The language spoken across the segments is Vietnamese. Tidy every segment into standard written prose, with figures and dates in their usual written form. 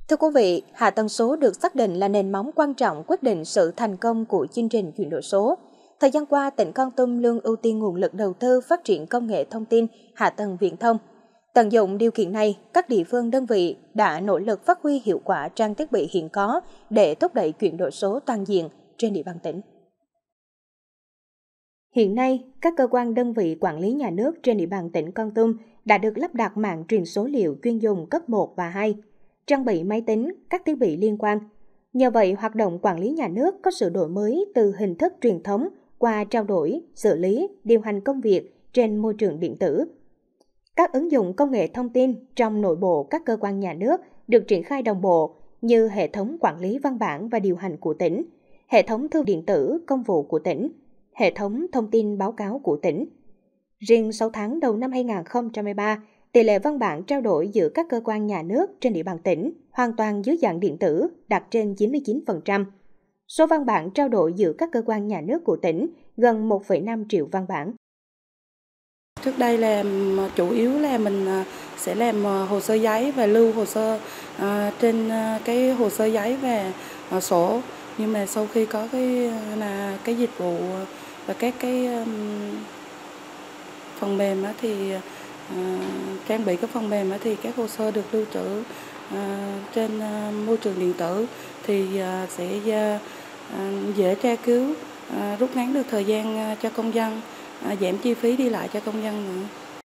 Thưa quý vị, hạ tầng số được xác định là nền móng quan trọng quyết định sự thành công của chương trình chuyển đổi số. Thời gian qua, tỉnh Kon Tum luôn ưu tiên nguồn lực đầu tư phát triển công nghệ thông tin, hạ tầng viễn thông. Tận dụng điều kiện này, các địa phương đơn vị đã nỗ lực phát huy hiệu quả trang thiết bị hiện có để thúc đẩy chuyển đổi số toàn diện trên địa bàn tỉnh. Hiện nay, các cơ quan đơn vị quản lý nhà nước trên địa bàn tỉnh Kon Tum đã được lắp đặt mạng truyền số liệu chuyên dùng cấp 1 và 2, trang bị máy tính, các thiết bị liên quan. Nhờ vậy, hoạt động quản lý nhà nước có sự đổi mới từ hình thức truyền thống qua trao đổi, xử lý, điều hành công việc trên môi trường điện tử. Các ứng dụng công nghệ thông tin trong nội bộ các cơ quan nhà nước được triển khai đồng bộ như hệ thống quản lý văn bản và điều hành của tỉnh, hệ thống thư điện tử công vụ của tỉnh, hệ thống thông tin báo cáo của tỉnh. Riêng 6 tháng đầu năm 2023, tỷ lệ văn bản trao đổi giữa các cơ quan nhà nước trên địa bàn tỉnh hoàn toàn dưới dạng điện tử đạt trên 99%. Số văn bản trao đổi giữa các cơ quan nhà nước của tỉnh gần 1,5 triệu văn bản. Trước đây là chủ yếu là mình sẽ làm hồ sơ giấy và lưu hồ sơ trên cái hồ sơ giấy và sổ. Nhưng mà sau khi có cái dịch vụ và các cái phần mềm thì trang bị các phần mềm thì các hồ sơ được lưu trữ trên môi trường điện tử thì sẽ dễ tra cứu, rút ngắn được thời gian cho công dân, giảm chi phí đi lại cho công dân nữa.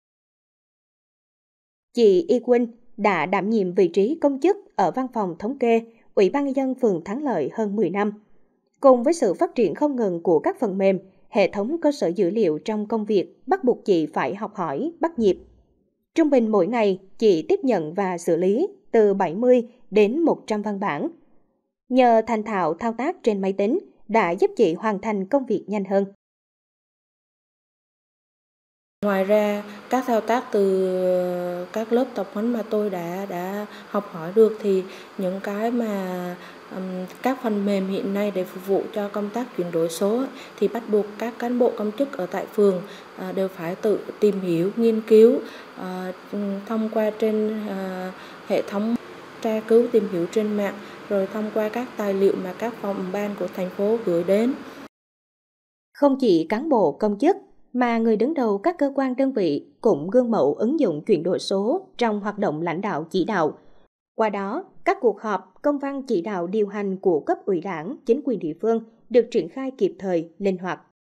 Chị Y Quynh đã đảm nhiệm vị trí công chức ở văn phòng thống kê, Ủy ban nhân dân phường Thắng Lợi hơn 10 năm. Cùng với sự phát triển không ngừng của các phần mềm, hệ thống cơ sở dữ liệu trong công việc bắt buộc chị phải học hỏi, bắt nhịp. Trung bình mỗi ngày, chị tiếp nhận và xử lý từ 70 đến 100 văn bản. Nhờ thành thạo thao tác trên máy tính đã giúp chị hoàn thành công việc nhanh hơn. Ngoài ra, các thao tác từ các lớp tập huấn mà tôi đã học hỏi được thì những cái mà các phần mềm hiện nay để phục vụ cho công tác chuyển đổi số thì bắt buộc các cán bộ công chức ở tại phường đều phải tự tìm hiểu, nghiên cứu thông qua trên hệ thống tra cứu tìm hiểu trên mạng, rồi thông qua các tài liệu mà các phòng ban của thành phố gửi đến. Không chỉ cán bộ công chức, mà người đứng đầu các cơ quan đơn vị cũng gương mẫu ứng dụng chuyển đổi số trong hoạt động lãnh đạo chỉ đạo. Qua đó, các cuộc họp, công văn chỉ đạo điều hành của cấp ủy đảng, chính quyền địa phương được triển khai kịp thời, linh hoạt.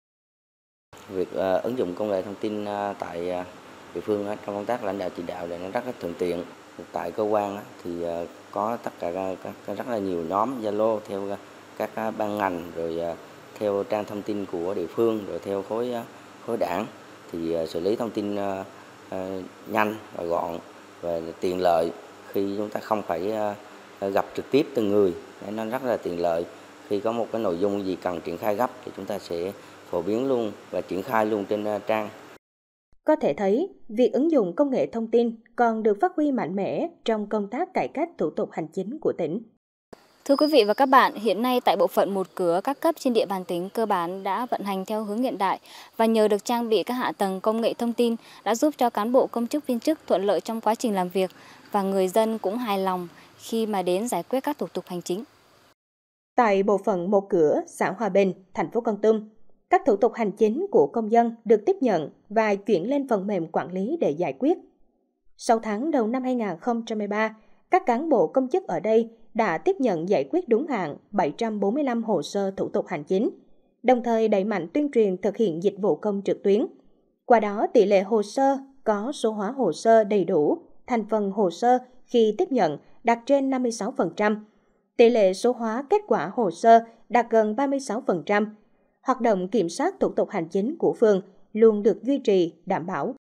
Việc ứng dụng công nghệ thông tin tại địa phương trong công tác lãnh đạo chỉ đạo nó rất là thuận tiện. Tại cơ quan thì có tất cả rất là nhiều nhóm Zalo theo các ban ngành, rồi theo trang thông tin của địa phương, rồi theo khối đảng thì xử lý thông tin nhanh và gọn và tiện lợi khi chúng ta không phải gặp trực tiếp từng người. Nó rất là tiện lợi khi có một cái nội dung gì cần triển khai gấp thì chúng ta sẽ phổ biến luôn và triển khai luôn trên trang. Có thể thấy, việc ứng dụng công nghệ thông tin còn được phát huy mạnh mẽ trong công tác cải cách thủ tục hành chính của tỉnh. Thưa quý vị và các bạn, hiện nay tại bộ phận một cửa các cấp trên địa bàn tỉnh cơ bản đã vận hành theo hướng hiện đại và nhờ được trang bị các hạ tầng công nghệ thông tin đã giúp cho cán bộ công chức viên chức thuận lợi trong quá trình làm việc và người dân cũng hài lòng khi mà đến giải quyết các thủ tục hành chính. Tại bộ phận một cửa, xã Hòa Bình, thành phố Kon Tum, các thủ tục hành chính của công dân được tiếp nhận và chuyển lên phần mềm quản lý để giải quyết. 6 tháng đầu năm 2023, các cán bộ công chức ở đây đã tiếp nhận giải quyết đúng hạn 745 hồ sơ thủ tục hành chính, đồng thời đẩy mạnh tuyên truyền thực hiện dịch vụ công trực tuyến. Qua đó, tỷ lệ hồ sơ có số hóa hồ sơ đầy đủ, thành phần hồ sơ khi tiếp nhận đạt trên 56%, tỷ lệ số hóa kết quả hồ sơ đạt gần 36%. Hoạt động kiểm soát thủ tục hành chính của phường luôn được duy trì, đảm bảo.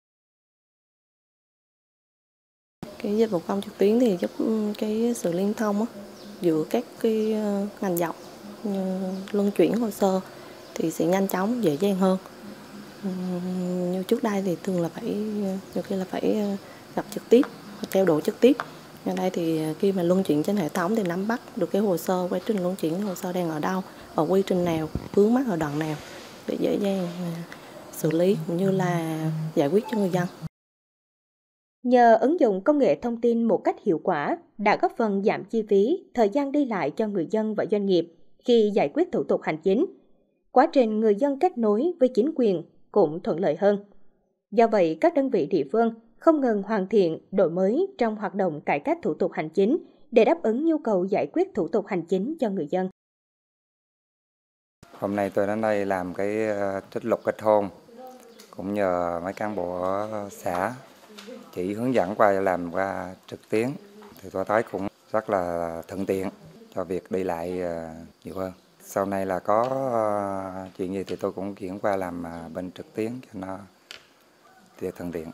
Cái dịch vụ công trực tuyến thì giúp cái sự liên thông giữa các cái ngành dọc như luân chuyển hồ sơ thì sẽ nhanh chóng, dễ dàng hơn. Như trước đây thì thường là nhiều khi là phải gặp trực tiếp, trao đổi trực tiếp. Ở đây thì khi mà luân chuyển trên hệ thống thì nắm bắt được cái hồ sơ, quá trình luân chuyển hồ sơ đang ở đâu, ở quy trình nào, vướng mắc ở đoạn nào để dễ dàng xử lý cũng như là giải quyết cho người dân. Nhờ ứng dụng công nghệ thông tin một cách hiệu quả đã góp phần giảm chi phí, thời gian đi lại cho người dân và doanh nghiệp khi giải quyết thủ tục hành chính. Quá trình người dân kết nối với chính quyền cũng thuận lợi hơn. Do vậy, các đơn vị địa phương không ngừng hoàn thiện, đổi mới trong hoạt động cải cách thủ tục hành chính để đáp ứng nhu cầu giải quyết thủ tục hành chính cho người dân. Hôm nay tôi đến đây làm cái trích lục kết hôn, cũng nhờ mấy cán bộ xã chỉ hướng dẫn qua làm qua trực tuyến, thì tôi thấy cũng rất là thuận tiện cho việc đi lại nhiều hơn. Sau này là có chuyện gì thì tôi cũng chuyển qua làm bên trực tuyến cho nó thuận tiện.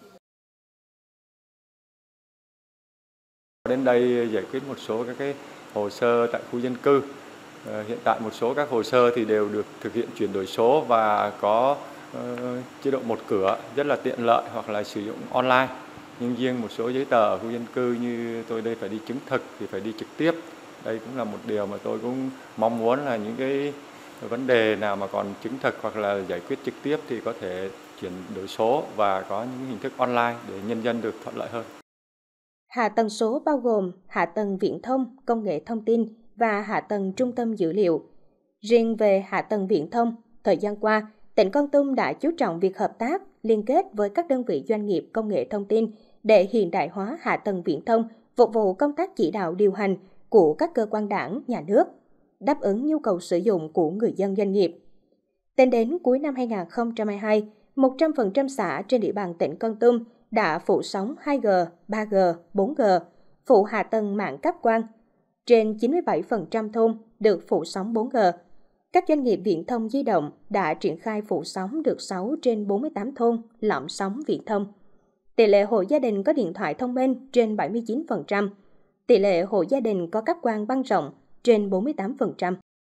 Đến đây giải quyết một số các cái hồ sơ tại khu dân cư. Hiện tại một số các hồ sơ thì đều được thực hiện chuyển đổi số và có chế độ một cửa rất là tiện lợi hoặc là sử dụng online. Nhưng riêng một số giấy tờ ở khu dân cư như tôi đây phải đi chứng thực thì phải đi trực tiếp. Đây cũng là một điều mà tôi cũng mong muốn là những cái vấn đề nào mà còn chứng thực hoặc là giải quyết trực tiếp thì có thể chuyển đổi số và có những hình thức online để nhân dân được thuận lợi hơn. Hạ tầng số bao gồm hạ tầng viễn thông, công nghệ thông tin và hạ tầng trung tâm dữ liệu. Riêng về hạ tầng viễn thông, thời gian qua, tỉnh Kon Tum đã chú trọng việc hợp tác, liên kết với các đơn vị doanh nghiệp công nghệ thông tin để hiện đại hóa hạ tầng viễn thông, phục vụ công tác chỉ đạo điều hành của các cơ quan đảng, nhà nước, đáp ứng nhu cầu sử dụng của người dân doanh nghiệp. Tính đến cuối năm 2022, 100% xã trên địa bàn tỉnh Kon Tum đã phủ sóng 2G, 3G, 4G, phủ hạ tầng mạng cáp quang. Trên 97% thôn được phủ sóng 4G. Các doanh nghiệp viễn thông di động đã triển khai phủ sóng được 6 trên 48 thôn lõm sóng viễn thông. Tỷ lệ hộ gia đình có điện thoại thông minh trên 79%. Tỷ lệ hộ gia đình có cáp quang băng rộng trên 48%.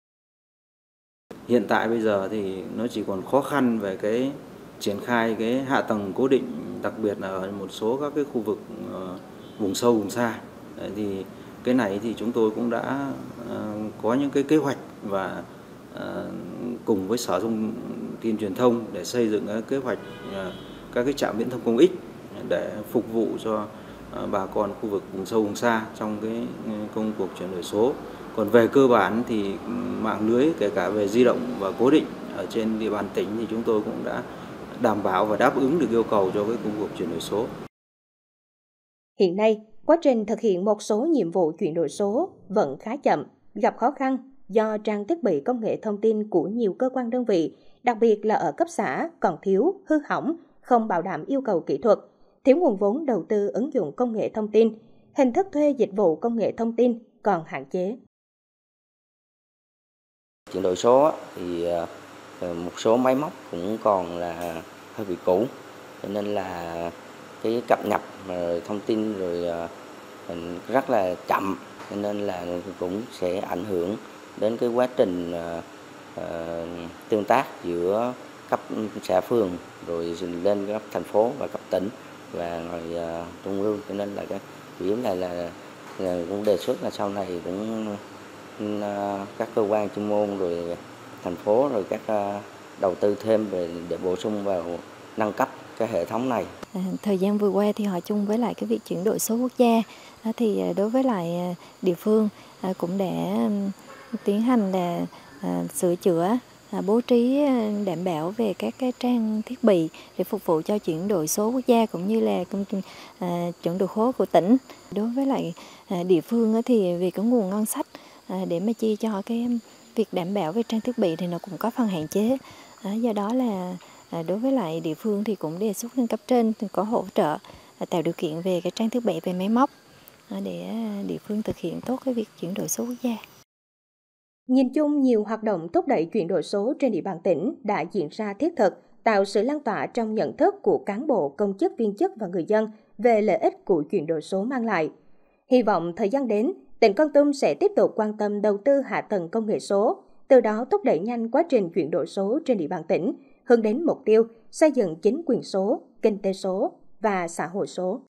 Hiện tại bây giờ thì nó chỉ còn khó khăn về cái triển khai cái hạ tầng cố định, đặc biệt là ở một số các cái khu vực vùng sâu vùng xa. Thì cái này thì chúng tôi cũng đã có những cái kế hoạch và cùng với Sở Thông tin Truyền thông để xây dựng cái kế hoạch các cái trạm viễn thông công ích để phục vụ cho bà con khu vực vùng sâu vùng xa trong cái công cuộc chuyển đổi số. Còn về cơ bản thì mạng lưới kể cả về di động và cố định ở trên địa bàn tỉnh thì chúng tôi cũng đã đảm bảo và đáp ứng được yêu cầu cho cái công cuộc chuyển đổi số. Hiện nay, quá trình thực hiện một số nhiệm vụ chuyển đổi số vẫn khá chậm, gặp khó khăn do trang thiết bị công nghệ thông tin của nhiều cơ quan đơn vị, đặc biệt là ở cấp xã còn thiếu, hư hỏng, không bảo đảm yêu cầu kỹ thuật, thiếu nguồn vốn đầu tư ứng dụng công nghệ thông tin, hình thức thuê dịch vụ công nghệ thông tin còn hạn chế. Chuyển đổi số thì một số máy móc cũng còn là hơi bị cũ, cho nên là cái cập nhật thông tin rồi rất là chậm, cho nên là cũng sẽ ảnh hưởng đến cái quá trình tương tác giữa cấp xã phường rồi lên cấp thành phố và cấp tỉnh và rồi trung ương, cho nên là cái chủ yếu là cũng đề xuất là sau này cũng các cơ quan chuyên môn rồi thành phố rồi các đầu tư thêm để bổ sung vào nâng cấp cái hệ thống này. Thời gian vừa qua thì họ chung với lại cái việc chuyển đổi số quốc gia thì đối với lại địa phương cũng đã tiến hành là sửa chữa, bố trí đảm bảo về các cái trang thiết bị để phục vụ cho chuyển đổi số quốc gia cũng như là chuyển đổi số của tỉnh. Đối với lại địa phương thì vì có nguồn ngân sách để mà chi cho cái việc đảm bảo về trang thiết bị thì nó cũng có phần hạn chế. Do đó là đối với lại địa phương thì cũng đề xuất lên cấp trên có hỗ trợ tạo điều kiện về cái trang thiết bị về máy móc để địa phương thực hiện tốt cái việc chuyển đổi số quốc gia. Nhìn chung, nhiều hoạt động thúc đẩy chuyển đổi số trên địa bàn tỉnh đã diễn ra thiết thực, tạo sự lan tỏa trong nhận thức của cán bộ, công chức, viên chức và người dân về lợi ích của chuyển đổi số mang lại. Hy vọng thời gian đến, tỉnh Kon Tum sẽ tiếp tục quan tâm đầu tư hạ tầng công nghệ số, từ đó thúc đẩy nhanh quá trình chuyển đổi số trên địa bàn tỉnh, hướng đến mục tiêu xây dựng chính quyền số, kinh tế số và xã hội số.